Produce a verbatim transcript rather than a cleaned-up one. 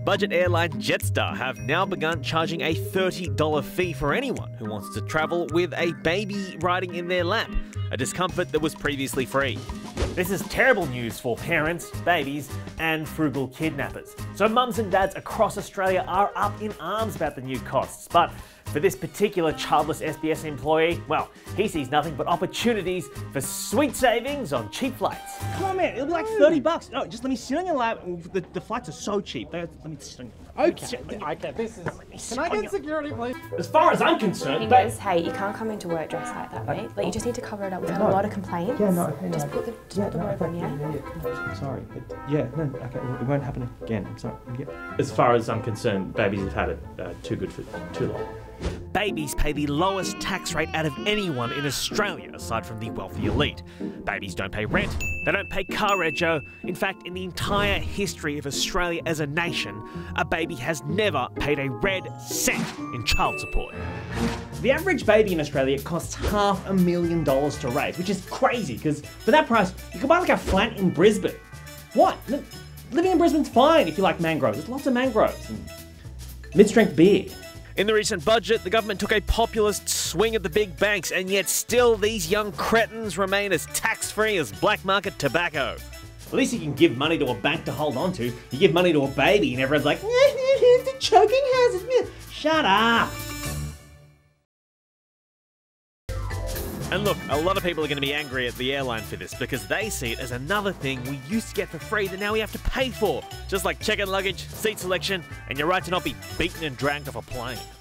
budget airline Jetstar have now begun charging a thirty dollar fee for anyone who wants to travel with a baby riding in their lap, a discomfort that was previously free. This is terrible news for parents, babies, and frugal kidnappers. So mums and dads across Australia are up in arms about the new costs, but for this particular childless S B S employee, well, he sees nothing but opportunities for sweet savings on cheap flights. Come on, man, it'll be like thirty bucks. No, just let me sit on your lap. The, the flights are so cheap. Let me sit on your lap. Okay, okay, this is... Can I get security, please? As far as I'm concerned, He ba- goes, hey, you can't come into work dressed like that, mate. Like, you just need to cover it up. We've had No. a lot of complaints. Yeah, no, okay, no. Just put the, just Yeah, put the no, robe okay, on, yeah? yeah, yeah, yeah. Sorry, but yeah, no, okay, well, it won't happen again. I'm sorry. Yeah. As far as I'm concerned, babies have had it uh, too good for too long. Babies pay the lowest tax rate out of anyone in Australia, aside from the wealthy elite. Babies don't pay rent, they don't pay car rego. In fact, in the entire history of Australia as a nation, a baby has never paid a red cent in child support. The average baby in Australia costs half a million dollars to raise, which is crazy, because for that price, you could buy like a flat in Brisbane. What? Li- Living in Brisbane's fine if you like mangroves. There's lots of mangroves and mid-strength beer. In the recent budget, the government took a populist swing at the big banks, and yet still these young cretins remain as tax-free as black market tobacco. At least you can give money to a bank to hold on to. You give money to a baby and everyone's like, it's a choking hazard. Shut up. And look, a lot of people are going to be angry at the airline for this because they see it as another thing we used to get for free that now we have to pay for. Just like check-in luggage, seat selection, and your right to not be beaten and dragged off a plane.